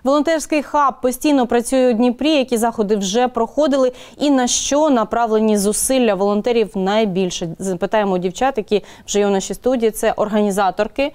Волонтерський хаб постійно працює у Дніпрі. Які заходи вже проходили і на що направлені зусилля волонтерів найбільше? Запитаємо у дівчат, які вже є у нашій студії. Це організаторки,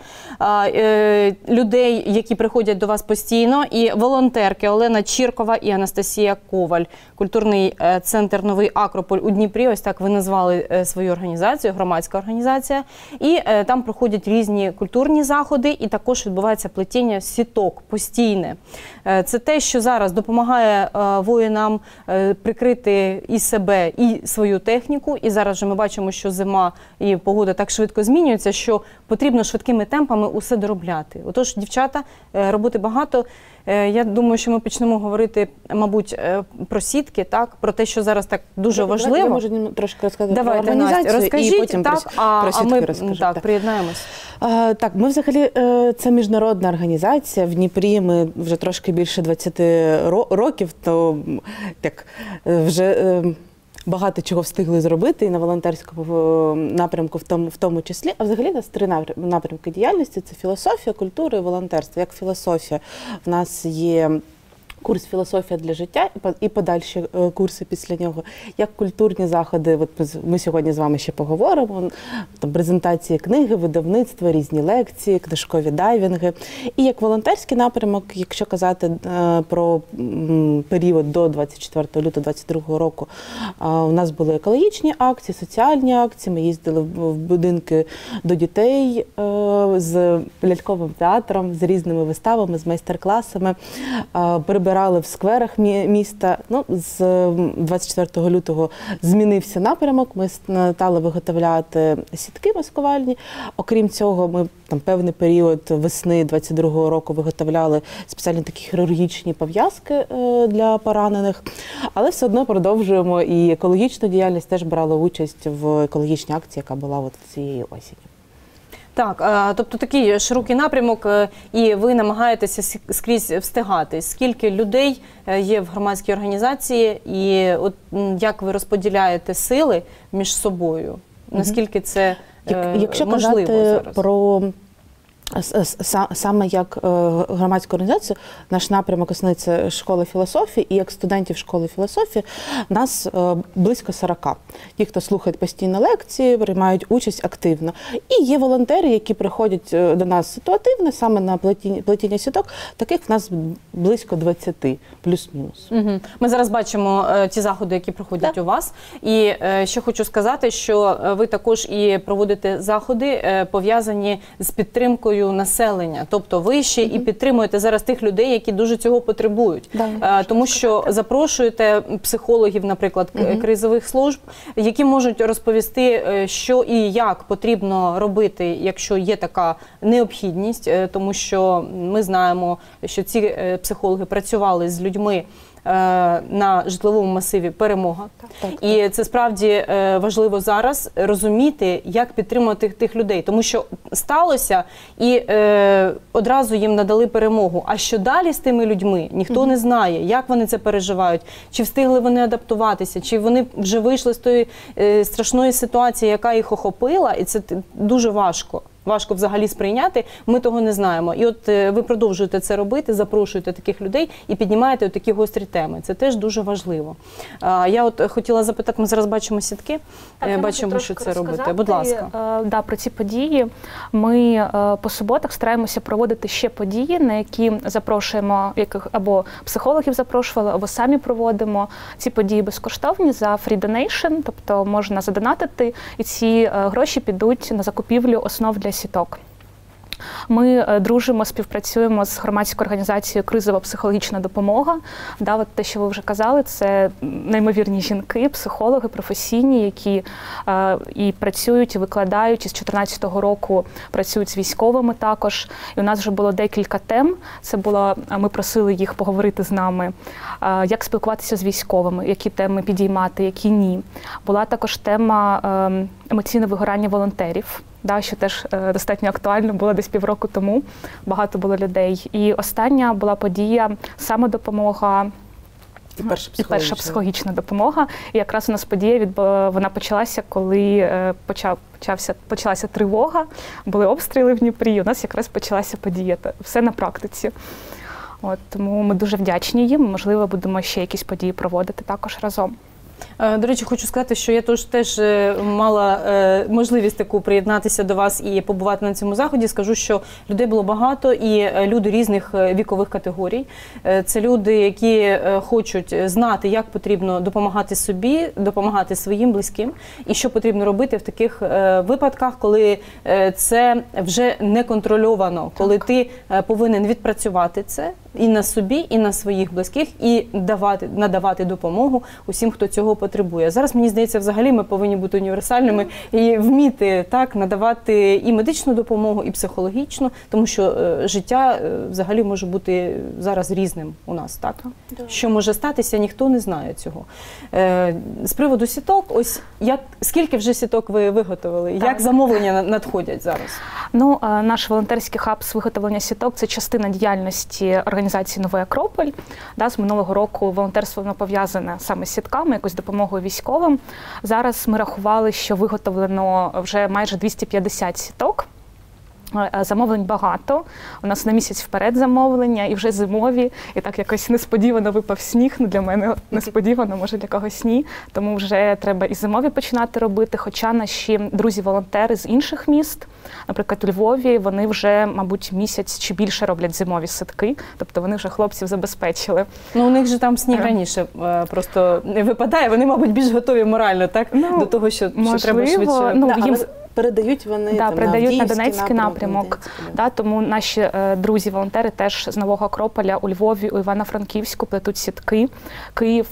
людей, які приходять до вас постійно, і волонтерки Олена Чіркова і Анастасія Коваль. Культурний центр «Новий Акрополь» у Дніпрі, ось так ви назвали свою організацію, громадська організація. І там проходять різні культурні заходи, і також відбувається плетіння сіток постійне. Це те, що зараз допомагає воїнам прикрити і себе, і свою техніку. І зараз вже ми бачимо, що зима і погода так швидко змінюється, що потрібно швидкими темпами усе доробляти. Отож, дівчата, роботи багато. Я думаю, що ми почнемо говорити, мабуть, про сітки, так, про те, що зараз так дуже важливо. Я можу трошки розказати про організацію, розкажіть, і потім так, про сітки розкажу. Так, приєднаємось. Так, ми взагалі, це міжнародна організація. В Дніпрі ми вже трошки більше 20 років, то так, вже багато чого встигли зробити і на волонтерському напрямку в тому числі. А взагалі у нас 3 напрямки діяльності – це філософія, культура і волонтерство. Як філософія, в нас є курс «Філософія для життя» і подальші курси після нього. Як культурні заходи, от ми сьогодні з вами ще поговоримо, там презентації книги, видавництва, різні лекції, книжкові дайвінги. І як волонтерський напрямок, якщо казати про період до 24 лютого 2022 року, у нас були екологічні акції, соціальні акції, ми їздили в будинки до дітей з ляльковим театром, з різними виставами, з майстер-класами, прибирали в скверах міста. Ну, з 24 лютого змінився напрямок, ми стали виготовляти сітки маскувальні. Окрім цього, ми там певний період весни 22 року виготовляли спеціальні такі хірургічні пов'язки для поранених, але все одно продовжуємо і екологічну діяльність, теж брали участь в екологічній акції, яка була от цієї осені. Так, тобто такий широкий напрямок, і ви намагаєтеся скрізь встигати. Скільки людей є в громадській організації, і от як ви розподіляєте сили між собою? Наскільки це можливо зараз? Про саме як громадську організацію, наш напрямок основний – це школа філософії, і як студентів школи філософії нас близько 40. Ті, хто слухають постійно лекції, приймають участь активно. І є волонтери, які приходять до нас ситуативно, саме на плетіння сіток, таких в нас близько 20, плюс-мінус. Угу. Ми зараз бачимо ті заходи, які проходять у вас. І ще хочу сказати, що ви також і проводите заходи, пов'язані з підтримкою населення. Тобто ви ще і підтримуєте зараз тих людей, які дуже цього потребують. Тому що запрошуєте психологів, наприклад, кризових служб, які можуть розповісти, що і як потрібно робити, якщо є така необхідність. Тому що ми знаємо, що ці психологи працювали з людьми на житловому масиві «Перемога». І це справді важливо зараз розуміти, як підтримувати тих людей. Тому що сталося і одразу їм надали перемогу. А що далі з тими людьми, ніхто не знає, як вони це переживають, чи встигли вони адаптуватися, чи вони вже вийшли з тої страшної ситуації, яка їх охопила, і це дуже важко. Важко взагалі сприйняти, ми того не знаємо. І от ви продовжуєте це робити, запрошуєте таких людей і піднімаєте такі гострі теми. Це теж дуже важливо. Я от хотіла запитати, ми зараз бачимо сітки, бачимо, що це робите. Будь ласка. Да, про ці події. Ми по суботах стараємося проводити ще події, на які запрошуємо, яких або психологів запрошували, або самі проводимо. Ці події безкоштовні за free donation, тобто можна задонатити, і ці гроші підуть на закупівлю основ для сіток. Ми дружимо, співпрацюємо з громадською організацією «Кризова психологічна допомога». Да, от те, що ви вже казали, це неймовірні жінки, психологи професійні, які і працюють, і викладають, і з 2014 року працюють з військовими також. І у нас вже було декілька тем. Це було, ми просили їх поговорити з нами, як спілкуватися з військовими, які теми підіймати, які ні. Була також тема емоційне вигорання волонтерів. Да, що теж достатньо актуально було десь півроку тому, багато було людей. І остання була подія самодопомога і перша психологічна допомога. І якраз у нас подія вона почалася, коли почалася тривога, були обстріли в Дніпрі, і у нас якраз почалася подія. Все на практиці. Тому ми дуже вдячні їм. Можливо, будемо ще якісь події проводити також разом. До речі, хочу сказати, що я теж мала можливість таку приєднатися до вас і побувати на цьому заході. Скажу, що людей було багато і люди різних вікових категорій. Це люди, які хочуть знати, як потрібно допомагати собі, допомагати своїм близьким і що потрібно робити в таких випадках, коли це вже не контрольовано, коли ти повинен відпрацювати це і на собі, і на своїх близьких, і надавати допомогу усім, хто цього потребує. Зараз, мені здається, взагалі ми повинні бути універсальними і вміти надавати і медичну допомогу, і психологічну, тому що життя взагалі може бути зараз різним у нас, так? Що може статися, ніхто не знає цього. З приводу сіток, ось скільки вже сіток ви виготовили? Як замовлення надходять зараз? Наш волонтерський хаб з виготовлення сіток – це частина діяльності організації «Новий Акрополь». З минулого року волонтерство пов'язане саме з сітками, якось допомогою військовим. Зараз ми рахували, що виготовлено вже майже 250 сіток. Замовлень багато. У нас на місяць вперед замовлення, і вже зимові. І так якось несподівано випав сніг. Для мене несподівано, може для когось ні. Тому вже треба і зимові починати робити. Хоча наші друзі-волонтери з інших міст, наприклад, у Львові, вони вже, мабуть, місяць чи більше роблять зимові ситки. Тобто вони вже хлопців забезпечили. У них же там сніг раніше просто не випадає. Вони, мабуть, більш готові морально, так? До того, що треба швидше. Передають вони передають на Донецький напрямок. Тому наші друзі-волонтери теж з Нового Акрополя у Львові, у Івано-Франківську плетуть сітки. Київ,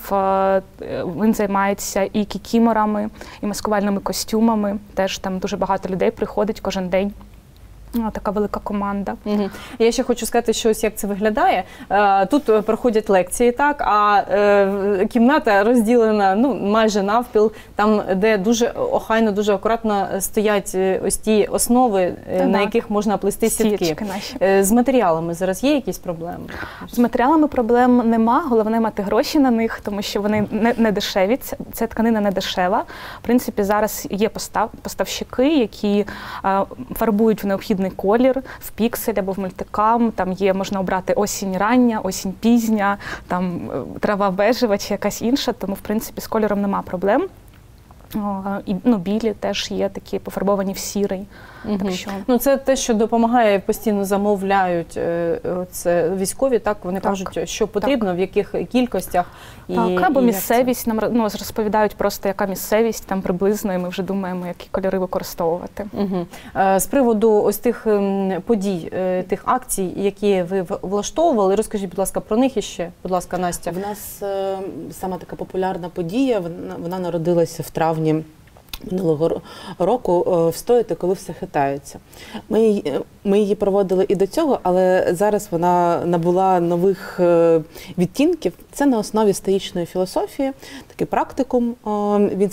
він займається і кікіморами, і маскувальними костюмами. Теж там дуже багато людей приходить кожен день. Така велика команда. Я ще хочу сказати, що ось як це виглядає. Тут проходять лекції, так, а кімната розділена майже навпіл, там, де дуже охайно, дуже акуратно стоять ось ті основи, на яких можна плести сітки. З матеріалами зараз є якісь проблеми? З матеріалами проблем нема, головне мати гроші на них, тому що вони не дешеві, ця тканина не дешева. В принципі, зараз є поставщики, які фарбують в необхідний колір, в піксель або в мультикам. Там можна обрати осінь рання, осінь пізня, там трава бежева чи якась інша, тому, в принципі, з кольором нема проблем. І білі теж є такі пофарбовані в сірий. Так що... це те, що допомагає, постійно замовляють військові, так, вони кажуть, що потрібно, в яких кількостях. Або місцевість, нам розповідають просто, яка місцевість там приблизно, і ми вже думаємо, які кольори використовувати. З приводу ось тих подій, тих акцій, які ви влаштовували, розкажіть, будь ласка, про них іще, будь ласка, Настя. В нас саме така популярна подія, вона народилася в травні минулого року, «Встояти, коли все хитається». Ми її проводили і до цього, але зараз вона набула нових відтінків. Це на основі стоїчної філософії, такий практикум. Він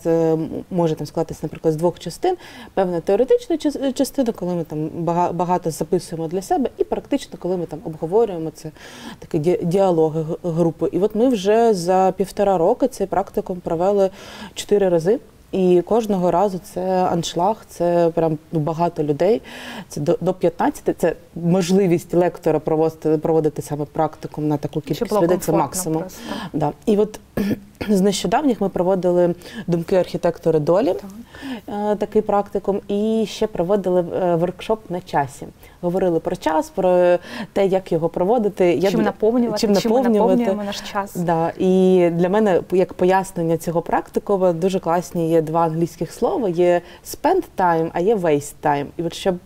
може складатися, наприклад, з двох частин. Певна теоретична частина, коли ми там багато записуємо для себе, і практично, коли ми там обговорюємо, це такі діалоги групи. І от ми вже за 1,5 року цей практикум провели 4 рази. І кожного разу це аншлаг, це прям багато людей, це до 15, це можливість лектора проводити саме практикум на таку кількість людей, це максимум. Да. І от з нещодавніх ми проводили «Думки архітектори долі», такий практикум, і ще проводили воркшоп «На часі». Говорили про час, про те, як його проводити. Чим наповнюємо наш час. Да. І для мене, як пояснення цього практикуму, дуже класні є 2 англійських слова. Є spend time, а є waste time. І от щоб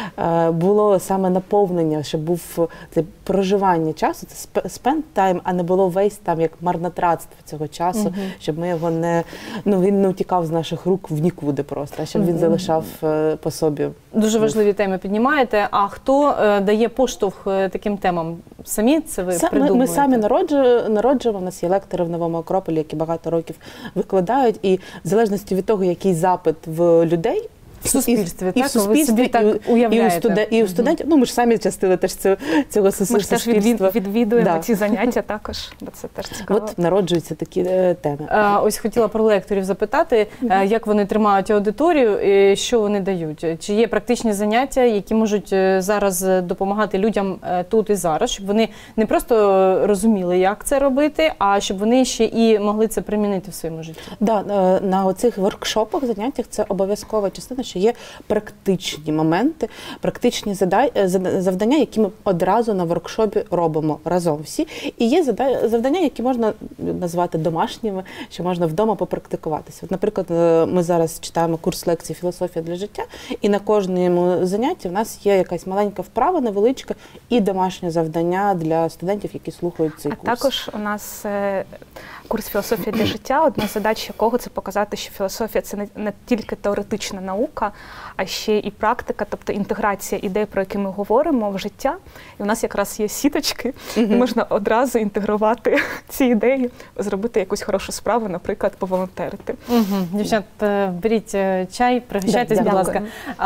було саме наповнення, щоб був це проживання часу, це spend time, а не було waste time, як марнотратство цього часу, щоб ми його він не утікав з наших рук в нікуди просто, а щоб він залишав по собі. Дуже важливі теми піднімаєте. А хто дає поштовх таким темам? Самі це ви придумуєте? Ми самі народжуємо. У нас є лектори в Новому Акрополі, які багато років викладають. І в залежності від того, який запит в людей, В суспільстві, і так? в суспільстві, Ви собі так уявляєте. і у студентів. Ну, ми ж самі частина теж цього суспільства. Ми ж теж відвідуємо Да. ці заняття також, бо це теж цікаво. От народжуються такі теми. Ось хотіла про лекторів запитати, як вони тримають аудиторію, і що вони дають. Чи є практичні заняття, які можуть зараз допомагати людям тут і зараз, щоб вони не просто розуміли, як це робити, а щоб вони ще і могли це примінити в своєму житті? Да, на оцих воркшопах, заняттях це обов'язкова частина, що є практичні моменти, практичні завдання, які ми одразу на воркшопі робимо разом всі. І є завдання, які можна назвати домашніми, що можна вдома попрактикуватися. От, наприклад, ми зараз читаємо курс лекцій «Філософія для життя», і на кожному занятті в нас є якась маленька вправа, невеличка, і домашнє завдання для студентів, які слухають цей курс. А також у нас курс «Філософія для життя», одна з задач якого – це показати, що філософія – це не тільки теоретична наука, а ще і практика, тобто інтеграція ідей, про які ми говоримо, в життя. І у нас якраз є сіточки, і можна одразу інтегрувати ці ідеї, зробити якусь хорошу справу, наприклад, поволонтерити. Дівчат, беріть чай, пригощайтесь, Да, будь ласка.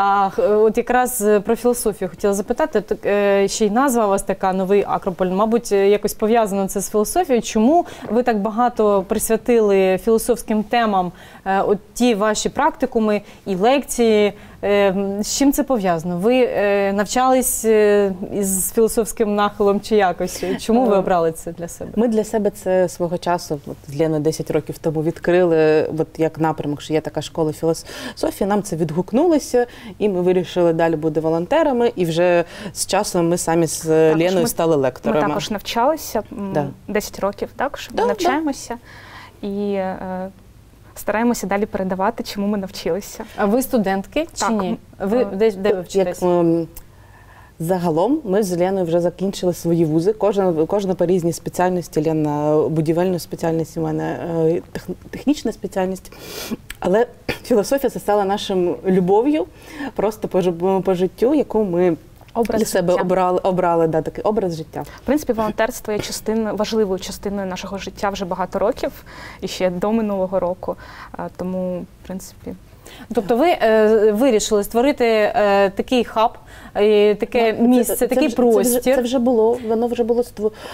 От якраз про філософію хотіла запитати, ще й назва у вас така, «Новий Акрополь», мабуть, якось пов'язано це з філософією. Чому ви так багато присвятили філософським темам, от ті ваші практикуми і лекції? З чим це пов'язано? Ви навчались із філософським нахилом чи якось? Чому ви обрали це для себе? Ми для себе це свого часу, з Леною 10 років тому відкрили, от як напрямок, що є така школа філософії, нам це відгукнулося, і ми вирішили далі бути волонтерами, і вже з часом ми самі з Леною стали лекторами. Ми також навчалися 10 років, так, що ми навчаємося. І стараємося далі передавати, чому ми навчилися. А ви студентки чи ні? Ви де ви вчитесь? Загалом ми з Леною вже закінчили свої вузи. Кожна по різній спеціальності. Лена будівельну спеціальність, у мене технічна спеціальність. Але філософія це стала нашим любов'ю просто по життю, яку ми для себе обрали такий образ життя. В принципі, волонтерство є важливою частиною нашого життя вже багато років, і ще до минулого року. Тому, в принципі... Тобто ви вирішили створити такий хаб, таке місце, такий простір. Це вже було, воно вже було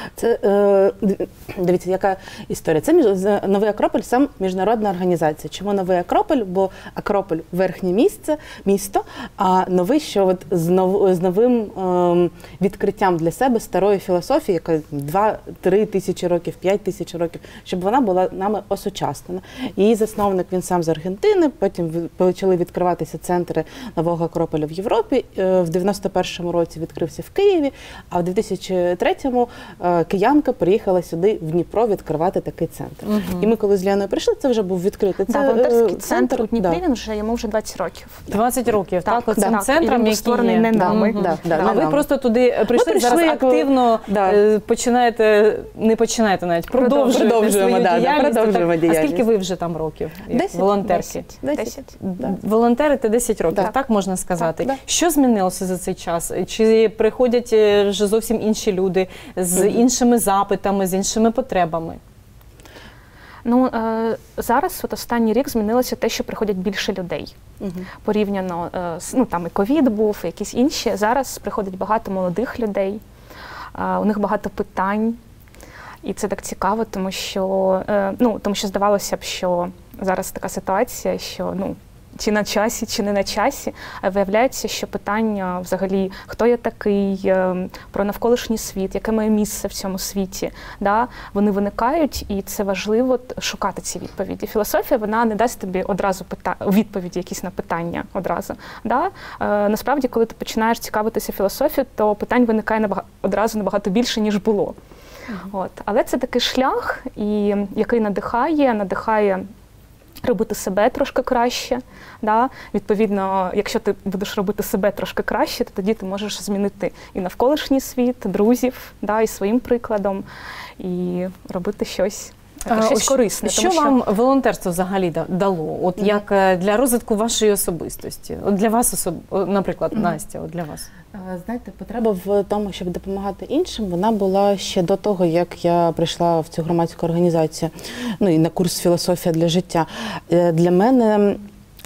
дивіться, яка історія. Це Новий Акрополь, сам міжнародна організація. Чому Новий Акрополь? Бо Акрополь – верхнє місто, а новий, що от з новим відкриттям для себе старої філософії, яка 2-3 тисячі років, 5 тисяч років, щоб вона була нами осучаснена. Її засновник, він сам з Аргентини, потім почали відкриватися центри Нового Акрополя в Європі. В 91-му році відкрився в Києві, а в 2003-му киянка приїхала сюди, в Дніпро, відкривати такий центр. І ми, коли з Ляною прийшли, це вже був відкритий волонтерський центр у Дніпрі, йому вже 20 років. 20 років, так? Оцим центром, який створений не нами. А ви просто туди прийшли, зараз активно продовжуємо діяльність. А скільки ви вже там років? 10. Волонтерки? 10. Волонтерите 10 років, так можна сказати. Що змінилося за цей час? Чи приходять вже зовсім інші люди з іншими запитами, з іншими потребами? Ну, зараз, от останній рік, змінилося те, що приходять більше людей. Порівняно, там і ковід був, і якісь інші. Зараз приходить багато молодих людей, у них багато питань. І це так цікаво, тому що здавалося б, що зараз така ситуація, що, чи на часі, чи не на часі, а виявляється, що питання взагалі, хто я такий, про навколишній світ, яке моє місце в цьому світі, вони виникають, і це важливо шукати ці відповіді. Філософія, вона не дасть тобі одразу відповіді якісь на питання одразу. Насправді, коли ти починаєш цікавитися філософією, то питань виникає одразу набагато більше, ніж було. Але це такий шлях, який надихає робити себе трошки краще. Відповідно, якщо ти будеш робити себе трошки краще, то тоді ти можеш змінити і навколишній світ, друзів, і своїм прикладом, і робити щось корисне. Що вам волонтерство взагалі дало? От як для розвитку вашої особистості? От для вас, наприклад, Настя, от для вас? Знаєте, потреба в тому, щоб допомагати іншим, вона була ще до того, як я прийшла в цю громадську організацію, і на курс «Філософія для життя». Для мене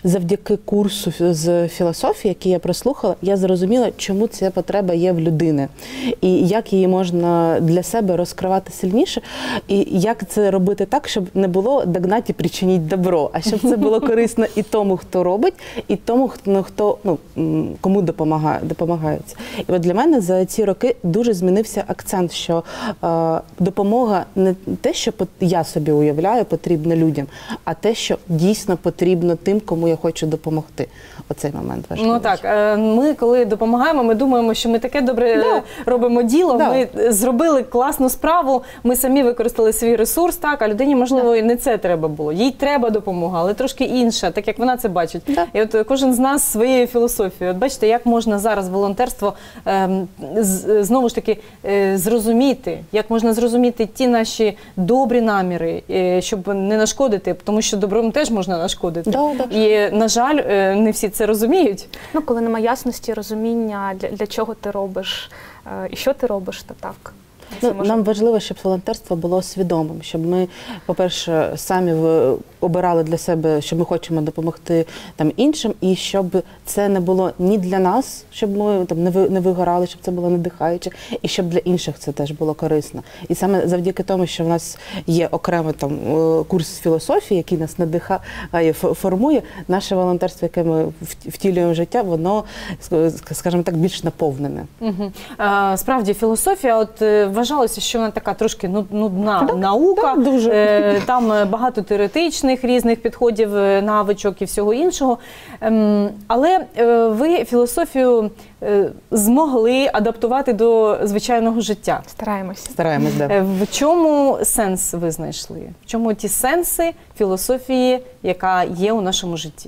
завдяки курсу з філософії, який я прослухала, я зрозуміла, чому ця потреба є в людини. І як її можна для себе розкривати сильніше. І як це робити так, щоб не було «догнать і причиніть добро», а щоб це було корисно і тому, хто робить, і тому, кому допомагається. І от для мене за ці роки дуже змінився акцент, що допомога не те, що я собі уявляю, потрібно людям, а те, що дійсно потрібно тим, кому я хочу допомогти. Оцей момент важливий. Ну так, ми коли допомагаємо, ми думаємо, що ми таке добре робимо діло, ми зробили класну справу, ми самі використали свій ресурс, так, а людині, можливо, і не це треба було. Їй треба допомога, але трошки інша, так як вона це бачить. І от кожен з нас своєю філософією. От бачите, як можна зараз волонтерство знову ж таки зрозуміти, як можна зрозуміти ті наші добрі наміри, щоб не нашкодити, тому що добром теж можна нашкодити. І, на жаль, не всі це розуміють. Ну, коли немає ясності, розуміння, для чого ти робиш і що ти робиш, то так. Нам важливо, щоб волонтерство було свідомим, щоб ми, по-перше, самі обирали для себе, що ми хочемо допомогти іншим, і щоб це не було ні для нас, щоб ми не вигорали, щоб це було надихаюче, і щоб для інших це теж було корисно. І саме завдяки тому, що в нас є окремий курс філософії, який нас надихає, формує, наше волонтерство, яке ми втілюємо в життя, воно, скажімо так, більш наповнене. Справді, філософія, вважалося, що вона така трошки нудна наука, там багато теоретичних різних підходів, навичок і всього іншого. Але ви філософію змогли адаптувати до звичайного життя. Стараємося. Стараємось, да. В чому сенс ви знайшли? В чому ті сенси філософії, яка є у нашому житті?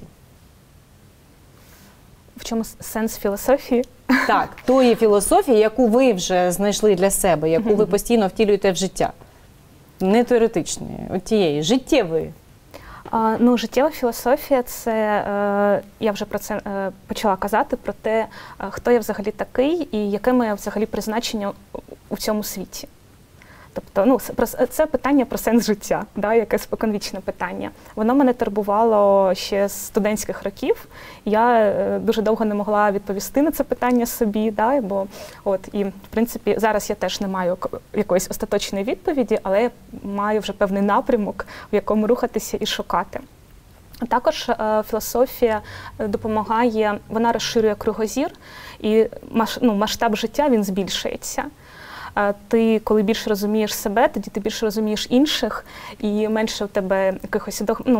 В чому сенс філософії? Так, тої філософії, яку ви вже знайшли для себе, яку ви постійно втілюєте в життя. Не теоретичної, от тієї, життєвої. Життєва філософія – це, я вже про це почала казати, про те, хто я взагалі такий і яке моє взагалі призначення у цьому світі. Тобто, це питання про сенс життя, яке споконвічне питання. Воно мене турбувало ще з студентських років. Я дуже довго не могла відповісти на це питання собі, і, в принципі, зараз я теж не маю якоїсь остаточної відповіді, але я маю вже певний напрямок, в якому рухатися і шукати. Також філософія допомагає, вона розширює кругозір, і масштаб життя, він збільшується. Ти, коли більше розумієш себе, тоді ти більше розумієш інших, і менше у тебе якихось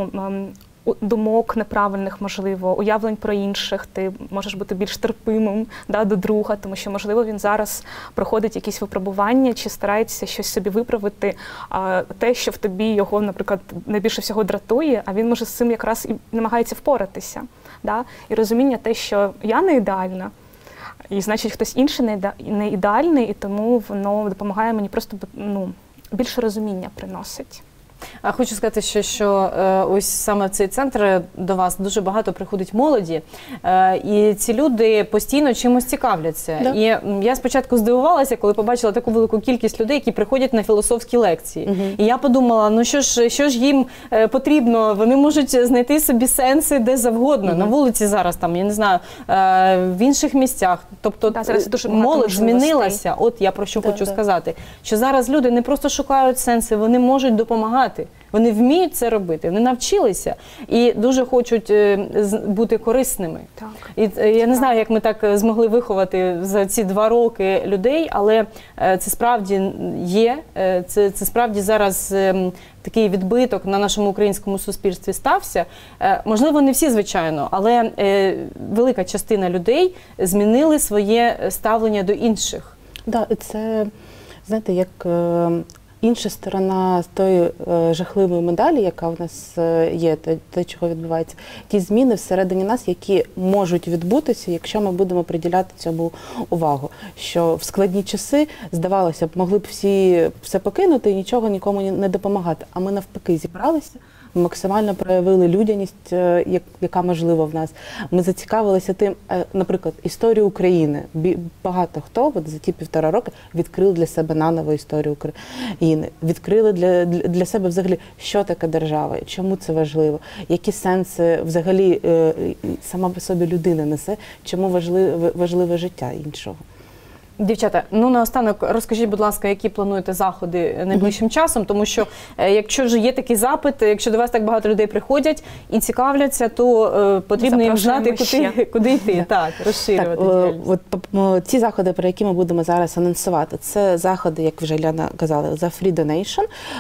думок неправильних, можливо, уявлень про інших. Ти можеш бути більш терпимим до друга, тому що, можливо, він зараз проходить якісь випробування чи старається щось собі виправити, те, що в тобі його, наприклад, найбільше всього дратує, а він, може, з цим якраз і намагається впоратися. І розуміння те, що я не ідеальна, і, значить, хтось інший не ідеальний, і тому воно допомагає мені просто більше розуміння приносить. А хочу сказати, що ось саме в цей центр до вас дуже багато приходить молоді, і ці люди постійно чимось цікавляться. Да. І я спочатку здивувалася, коли побачила таку велику кількість людей, які приходять на філософські лекції. І я подумала, що ж їм потрібно, вони можуть знайти собі сенси де завгодно, на вулиці зараз, я не знаю, в інших місцях. Тобто молодь змінилася, от я про що хочу сказати, що зараз люди не просто шукають сенси, вони можуть допомагати. Вони вміють це робити, вони навчилися і дуже хочуть бути корисними. Так. І я не знаю, як ми так змогли виховати за ці 2 роки людей, але це справді є, це справді зараз такий відбиток на нашому українському суспільстві стався. Можливо, не всі, звичайно, але велика частина людей змінили своє ставлення до інших. Так, це, знаєте, як інша сторона тої жахливої медалі, яка в нас є, те, чого відбувається, ті зміни всередині нас, які можуть відбутися, якщо ми будемо приділяти цьому увагу. Що в складні часи, здавалося б, могли б всі все покинути і нічого нікому не допомагати. А ми навпаки зібралися, максимально проявили людяність, яка можлива в нас. Ми зацікавилися тим, наприклад, історію України. Багато хто за ті 1,5 роки відкрив для себе наново історію України. Відкрили для себе взагалі, що таке держава, чому це важливо, які сенси взагалі сама по собі людина несе, чому важливе життя іншого. Дівчата, наостанок розкажіть, будь ласка, які плануєте заходи найближчим часом, тому що якщо вже є такий запит, якщо до вас так багато людей приходять і цікавляться, то потрібно їм знати, куди йти, так, розширювати діяльність. Ці заходи, про які ми будемо зараз анонсувати, це заходи, як вже Ляна казала, за Free Donation.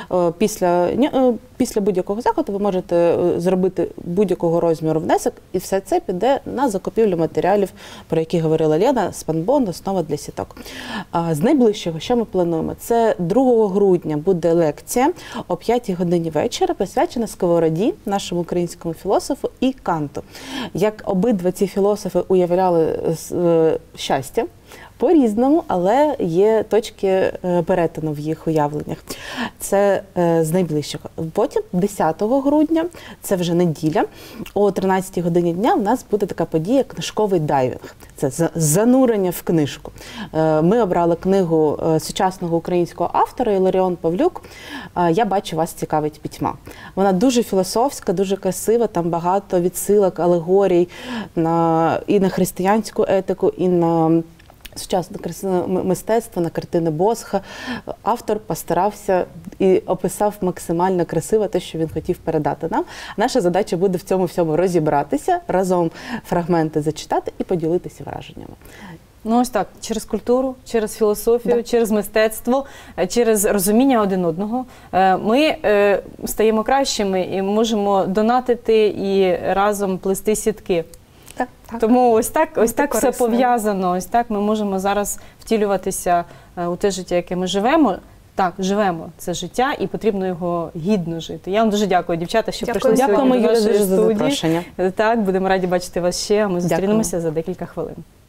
Після будь-якого заходу ви можете зробити будь-якого розміру внесок, і все це піде на закупівлю матеріалів, про які говорила Лена, спанбонд, основа для сіток. З найближчого, що ми плануємо, це 2 грудня буде лекція о 5 годині вечора, присвячена Сковороді, нашому українському філософу, і Канту. Як обидва ці філософи уявляли щастя, по-різному, але є точки перетину в їх уявленнях. Це з найближчого. Потім, 10 грудня, це вже неділя, о 13 годині дня в нас буде така подія «Книжковий дайвінг». Це занурення в книжку. Ми обрали книгу сучасного українського автора Іларіон Павлюк «Я бачу, вас цікавить пітьма». Вона дуже філософська, дуже красива, там багато відсилок, алегорій і на християнську етику, і на сучасне мистецтво, на картини Босха. Автор постарався і описав максимально красиво те, що він хотів передати нам. Наша задача буде в цьому всьому розібратися, разом фрагменти зачитати і поділитися враженнями. Ось так, через культуру, через філософію, через мистецтво, через розуміння один одного ми стаємо кращими і можемо донатити і разом плести сітки. Так. Тому ось так все пов'язано, ось так ми можемо зараз втілюватися у те життя, яке ми живемо. Так, живемо це життя і потрібно його гідно жити. Я вам дуже дякую, дівчата, що прийшли сьогодні до нашої студії. Так, будемо раді бачити вас ще, а ми зустрінемося за декілька хвилин.